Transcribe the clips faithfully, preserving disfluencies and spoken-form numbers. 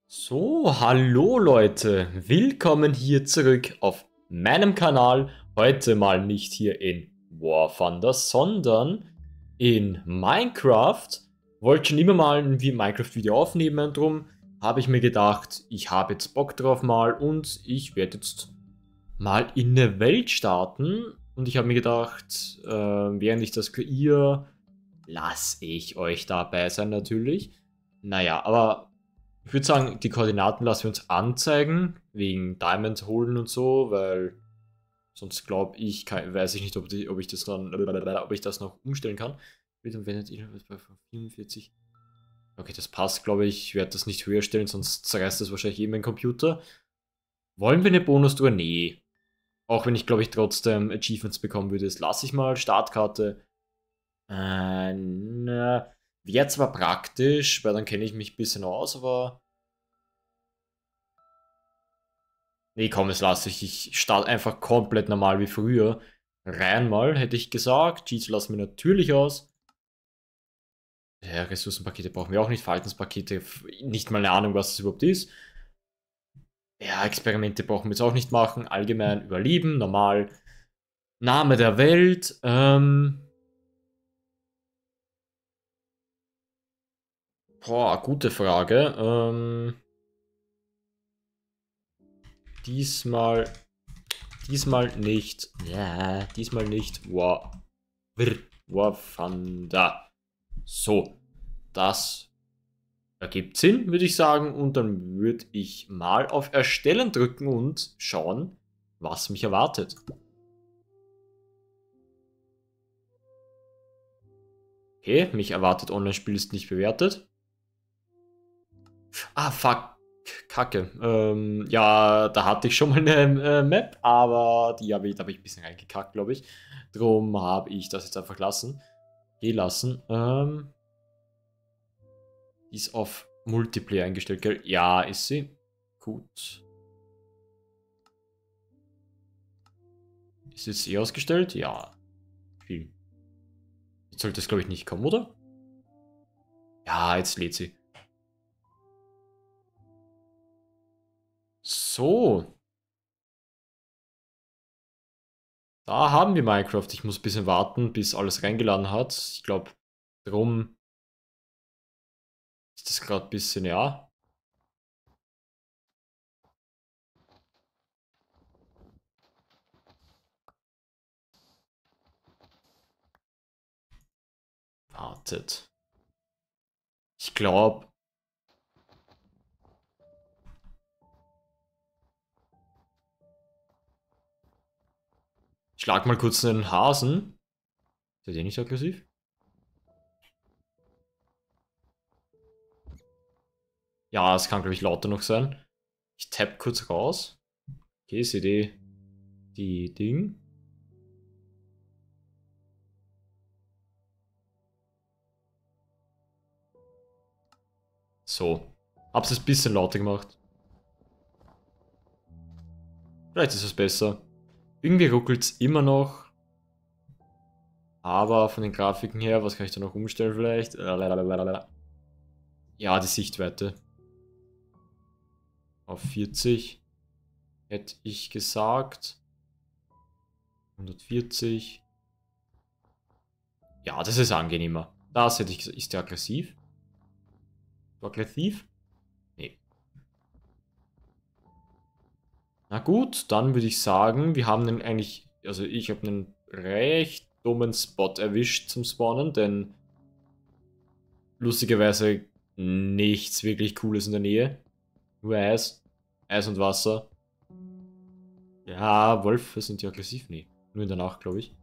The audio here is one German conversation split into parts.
So, hallo Leute, willkommen hier zurück auf meinem Kanal. Heute mal nicht hier in War Thunder, sondern in Minecraft. Wollte schon immer mal ein Minecraft-Video aufnehmen, drum habe ich mir gedacht, ich habe jetzt Bock drauf mal und ich werde jetzt mal in eine Welt starten. Und ich habe mir gedacht, äh, während ich das kreiere, lasse ich euch dabei sein natürlich. Naja, aber ich würde sagen, die Koordinaten lassen wir uns anzeigen, wegen Diamond holen und so, weil sonst glaube ich, kann, weiß ich nicht, ob, die, ob ich das dann, ob ich das noch umstellen kann. Bitte wendet ihr bei vierundvierzig. Okay, das passt, glaube ich. Ich werde das nicht höher stellen, sonst zerreißt das wahrscheinlich eben mein Computer. Wollen wir eine Bonustour? Nee. Auch wenn ich, glaube ich, trotzdem Achievements bekommen würde. Das lasse ich mal. Startkarte. Äh, na, wäre zwar praktisch, weil dann kenne ich mich ein bisschen aus, aber nee, komm, es lasse ich. Ich starte einfach komplett normal wie früher. Rein mal, hätte ich gesagt. Cheats lassen wir natürlich aus. Ja, Ressourcenpakete brauchen wir auch nicht. Verhaltenspakete, nicht mal eine Ahnung, was das überhaupt ist. Ja, Experimente brauchen wir jetzt auch nicht machen. Allgemein überleben, normal. Name der Welt. Ähm. Boah, gute Frage. Ähm. Diesmal. Diesmal nicht. Ja, diesmal nicht. Wow. Wafanda. So. Das ergibt Sinn, würde ich sagen. Und dann würde ich mal auf Erstellen drücken und schauen, was mich erwartet. Okay, mich erwartet Online-Spiel ist nicht bewertet. Ah, fuck. Kacke. Ähm, ja, da hatte ich schon mal eine äh, Map, aber die habe ich, da habe ich ein bisschen reingekackt, glaube ich. Drum habe ich das jetzt einfach lassen. Gelassen. Ähm, die ist auf Multiplayer eingestellt, gell? Ja, ist sie. Gut. Ist jetzt eh ausgestellt? Ja. Viel. Jetzt sollte es, glaube ich, nicht kommen, oder? Ja, jetzt lädt sie. So. Da haben wir Minecraft. Ich muss ein bisschen warten, bis alles reingeladen hat. Ich glaube, darum ist das gerade ein bisschen, ja. Wartet. Ich glaube. Ich schlag mal kurz einen Hasen. Ist der nicht aggressiv? Ja, es kann, glaube ich, lauter noch sein. Ich tapp kurz raus. Okay, seht ihr die Ding. So. Hab's es ein bisschen lauter gemacht. Vielleicht ist es besser. Irgendwie ruckelt es immer noch. Aber von den Grafiken her, was kann ich da noch umstellen vielleicht? Ja, die Sichtweite. Auf vierzig. Hätte ich gesagt. hundertvierzig. Ja, das ist angenehmer. Das hätte ich gesagt. Ist der aggressiv? Aggressiv? Nee. Na gut, dann würde ich sagen, wir haben den eigentlich, also ich habe einen recht dummen Spot erwischt zum Spawnen, denn lustigerweise nichts wirklich Cooles in der Nähe. Nur Eis, Eis und Wasser. Ja, Wölfe sind ja aggressiv. Nee, nur in der Nacht, glaube ich.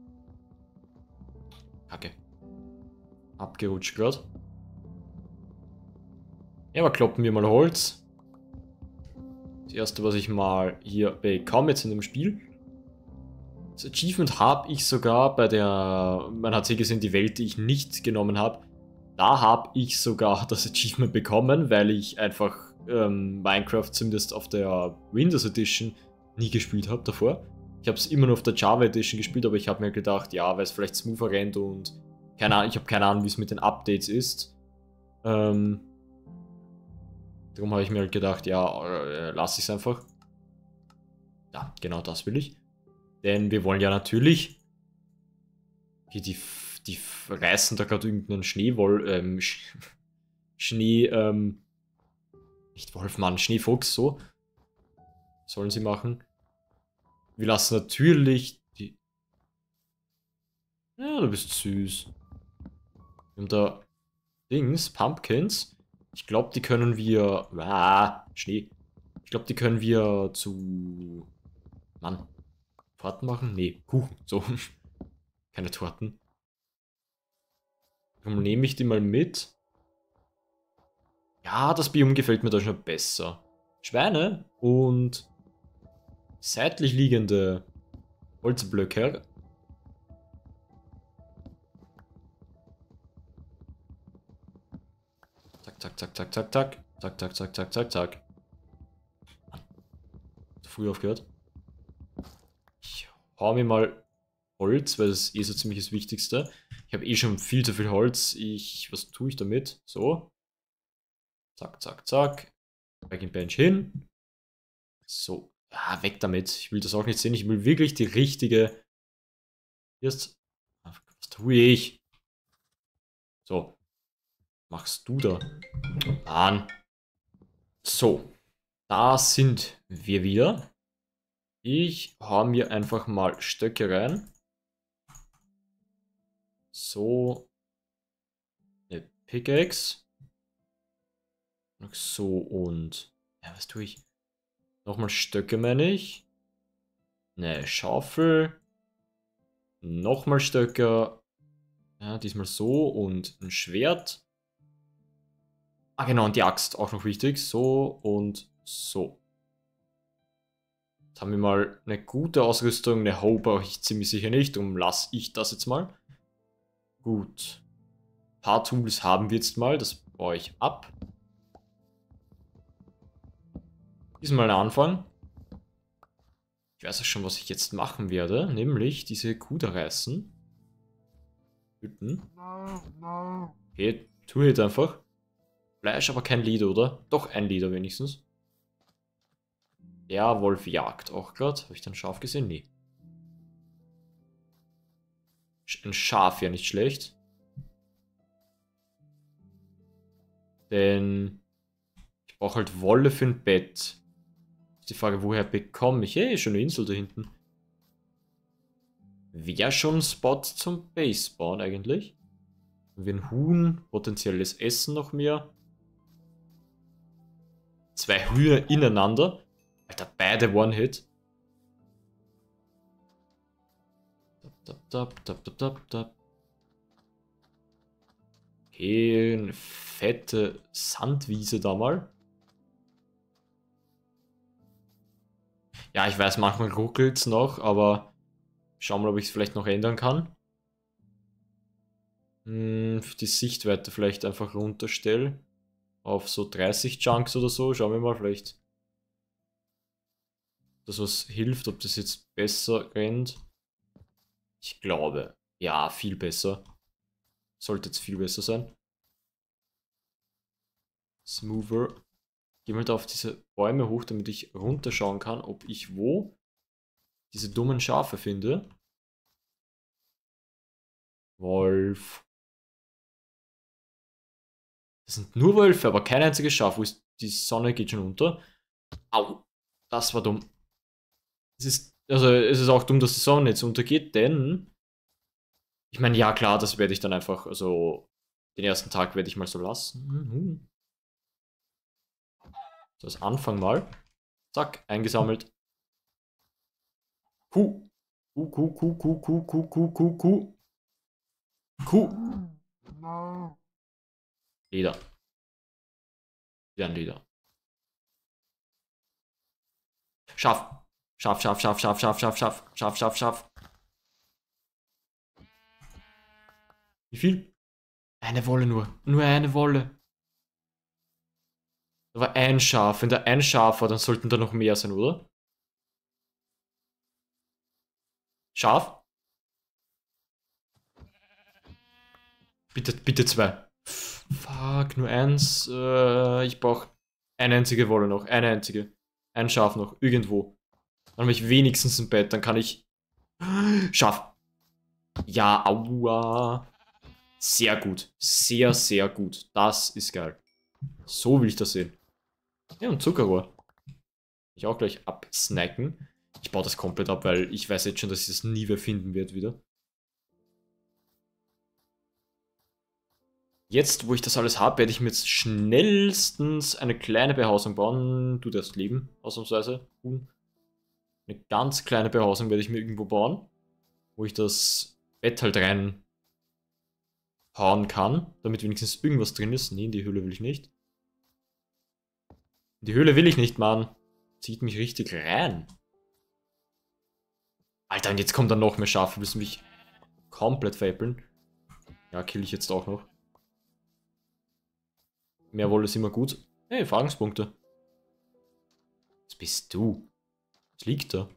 Kacke. Abgerutscht gerade. Ja, aber kloppen wir mal Holz. Das erste, was ich mal hier bekomme jetzt in dem Spiel. Das Achievement habe ich sogar bei der, man hat sie gesehen, die Welt, die ich nicht genommen habe. Da habe ich sogar das Achievement bekommen, weil ich einfach ähm, Minecraft zumindest auf der Windows Edition nie gespielt habe davor. Ich habe es immer nur auf der Java Edition gespielt, aber ich habe mir gedacht, ja, weil es vielleicht smoother rennt und keine Ahnung, ich habe keine Ahnung, wie es mit den Updates ist. Ähm, Darum habe ich mir halt gedacht, ja, äh, lasse ich es einfach. Ja, genau das will ich. Denn wir wollen ja natürlich... Okay, die, die reißen da gerade irgendeinen Schneewoll... Ähm, Sch Schnee... Ähm, nicht Wolfmann, Schneefuchs, so. Sollen sie machen. Wir lassen natürlich die... Ja, du bist süß. Wir haben da Dings, Pumpkins. Ich glaube, die können wir... Ah, Schnee. Ich glaube, die können wir zu... Mann. Torten machen? Nee, Kuchen. So. Keine Torten. Warum nehme ich die mal mit? Ja, das Biom gefällt mir da schon besser. Schweine und seitlich liegende Holzblöcke. Zack, zack, zack, zack, zack, zack. Zack, zack, zack, zack, zack, zack. Zu früh aufgehört. Ich hau mir mal Holz, weil das ist eh so ziemlich das Wichtigste. Ich habe eh schon viel zu viel Holz. Ich, was tue ich damit? So. Zack, zack, zack. Back Bench hin. So. Ah, weg damit. Ich will das auch nicht sehen. Ich will wirklich die richtige... Erst... Was tue ich? So. Machst du da? Mann. So. Da sind wir wieder. Ich hau mir einfach mal Stöcke rein. So. Eine Pickaxe. So und... Ja, was tue ich? Nochmal Stöcke, meine ich. Eine Schaufel. Nochmal Stöcke. Ja, diesmal so und ein Schwert. Ah, genau, und die Axt, auch noch wichtig. So und so. Jetzt haben wir mal eine gute Ausrüstung. Eine Hoe brauche ich ziemlich sicher nicht. Darum lasse ich das jetzt mal. Gut. Ein paar Tools haben wir jetzt mal. Das baue ich ab. Diesmal ein Anfang. Ich weiß auch schon, was ich jetzt machen werde. Nämlich diese Kuh da reißen. Hütten. Okay, tu jetzt einfach. Fleisch, aber kein Lied, oder? Doch, ein Lieder wenigstens. Der Wolf jagt auch gerade. Habe ich dann Schaf gesehen? Nee. Ein Schaf ja nicht schlecht. Denn ich brauche halt Wolle für ein Bett. Ist die Frage, woher bekomme ich? Hey, schon eine Insel da hinten. Wäre schon ein Spot zum Base bauen eigentlich. Wir ein Huhn, potenzielles Essen noch mehr. Zwei Hühner ineinander. Alter, beide One-Hit. Okay, eine fette Sandwiese da mal. Ja, ich weiß, manchmal ruckelt es noch, aber schauen wir mal, ob ich es vielleicht noch ändern kann. Hm, die Sichtweite vielleicht einfach runterstellen. Auf so dreißig Chunks oder so. Schauen wir mal, vielleicht das was hilft, ob das jetzt besser rennt. Ich glaube, ja, viel besser. Sollte jetzt viel besser sein. Smoother. Geh mal da auf diese Bäume hoch, damit ich runterschauen kann, ob ich wo diese dummen Schafe finde. Wolf. Das sind nur Wölfe, aber kein einziges Schaf. Wo ist die Sonne? Geht schon unter. Au. Das war dumm. Es ist, also es ist auch dumm, dass die Sonne jetzt untergeht, denn ich meine, ja klar, das werde ich dann einfach, also den ersten Tag werde ich mal so lassen. Mhm. So, als Anfang mal. Zack, eingesammelt. Kuh. Kuh, Kuh, Kuh, Kuh, Kuh, Kuh, Kuh, Kuh, Kuh. Kuh. Leder. Wieder ein Leder. Schaf. Schaf, Schaf, Schaf, Schaf, Schaf, Schaf, Schaf, Schaf, Schaf, Schaf. Wie viel? Eine Wolle nur. Nur eine Wolle. Da war ein Schaf. Wenn da ein Schaf war, dann sollten da noch mehr sein, oder? Schaf? Bitte, bitte zwei. Fuck, nur eins. Äh, ich brauche Eine einzige Wolle noch, eine einzige. Ein Schaf noch, irgendwo. Dann habe ich wenigstens ein Bett, dann kann ich... Schaf. Ja, aua. Sehr gut. Sehr, sehr gut. Das ist geil. So will ich das sehen. Ja, und Zuckerrohr. Ich auch gleich absnacken. Ich baue das komplett ab, weil ich weiß jetzt schon, dass ich das nie mehr finden wird wieder. Jetzt, wo ich das alles habe, werde ich mir jetzt schnellstens eine kleine Behausung bauen. Du darfst leben, ausnahmsweise. Eine ganz kleine Behausung werde ich mir irgendwo bauen, wo ich das Bett halt rein hauen kann, damit wenigstens irgendwas drin ist. Nee, in die Höhle will ich nicht. In die Höhle will ich nicht, Mann. Zieht mich richtig rein. Alter, und jetzt kommt dann noch mehr Schafe. Willst du mich komplett veräppeln? Ja, kill ich jetzt auch noch. Mehr Wolle ist immer gut. Hey, Erfahrungspunkte. Was bist du? Was liegt da?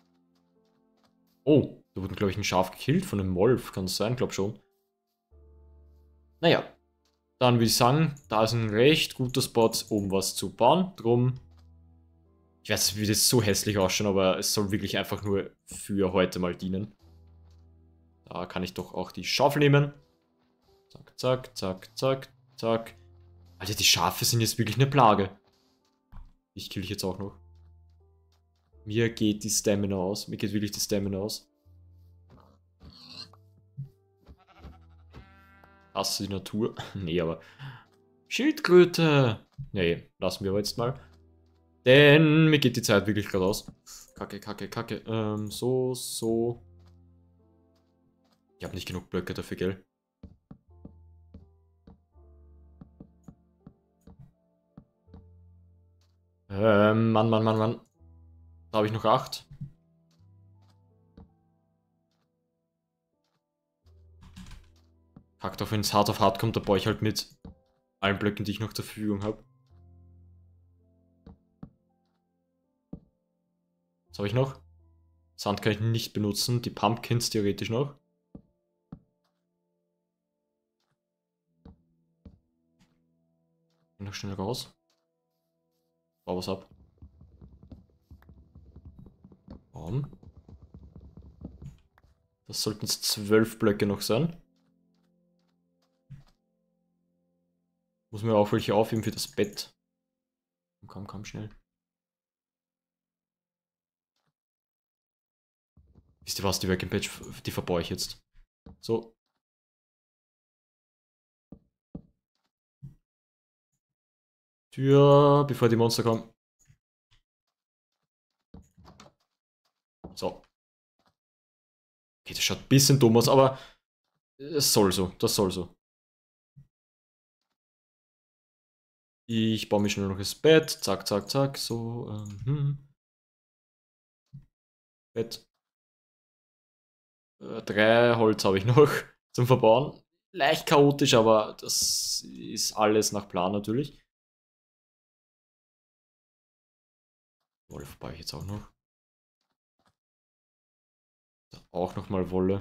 Oh, da wurde, glaube ich, ein Schaf gekillt von einem Wolf. Kann das sein? Glaub schon. Naja. Dann würde ich sagen, da ist ein recht guter Spot, um was zu bauen. Drum. Ich weiß, es wird jetzt so hässlich ausschauen, aber es soll wirklich einfach nur für heute mal dienen. Da kann ich doch auch die Schaufel nehmen. Zack, zack, zack, zack, zack. Alter, die Schafe sind jetzt wirklich eine Plage. Ich kill dich jetzt auch noch. Mir geht die Stamina aus. Mir geht wirklich die Stamina aus. Hasse die Natur. Nee, aber... Schildkröte! Nee, lassen wir aber jetzt mal. Denn mir geht die Zeit wirklich gerade aus. Kacke, kacke, kacke. Ähm, so, so. Ich habe nicht genug Blöcke dafür, gell? Ähm, Mann, Mann, Mann, Mann. Da habe ich noch acht. Kackt, auch wenn es hart auf hart kommt, da baue ich halt mit allen Blöcken, die ich noch zur Verfügung habe. Was habe ich noch? Sand kann ich nicht benutzen, die Pumpkins theoretisch noch. Noch schnell raus. Bau was ab. Warum? Das sollten es zwölf Blöcke noch sein. Muss mir auch welche aufheben für das Bett. Komm, komm, schnell. Wisst ihr was, die Working Page, die verbaue ich jetzt. So. Tür, bevor die Monster kommen. So. Okay, das schaut ein bisschen dumm aus, aber es soll so, das soll so. Ich baue mir schnell noch das Bett. Zack, zack, zack. So. Ähm, hm. Bett. Äh, drei Holz habe ich noch zum Verbauen. Leicht chaotisch, aber das ist alles nach Plan natürlich. Wolle baue ich jetzt auch noch. Da auch nochmal Wolle.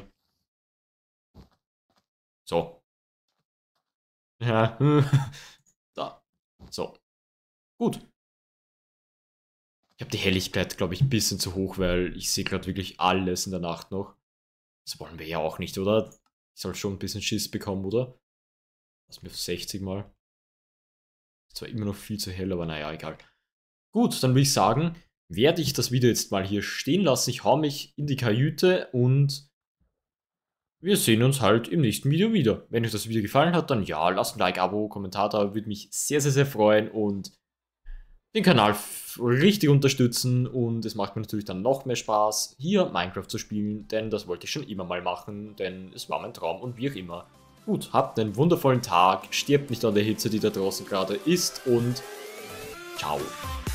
So. Ja. Da. So. Gut. Ich habe die Helligkeit, glaube ich, ein bisschen zu hoch, weil ich sehe gerade wirklich alles in der Nacht noch. Das wollen wir ja auch nicht, oder? Ich soll schon ein bisschen Schiss bekommen, oder? Lass mir auf sechzig mal. Ist zwar immer noch viel zu hell, aber naja, egal. Gut, dann würde ich sagen, werde ich das Video jetzt mal hier stehen lassen. Ich hau mich in die Kajüte und wir sehen uns halt im nächsten Video wieder. Wenn euch das Video gefallen hat, dann ja, lasst ein Like, Abo, Kommentar da, würde mich sehr, sehr, sehr freuen und den Kanal richtig unterstützen und es macht mir natürlich dann noch mehr Spaß, hier Minecraft zu spielen, denn das wollte ich schon immer mal machen, denn es war mein Traum und wie auch immer. Gut, habt einen wundervollen Tag, stirbt nicht an der Hitze, die da draußen gerade ist und ciao.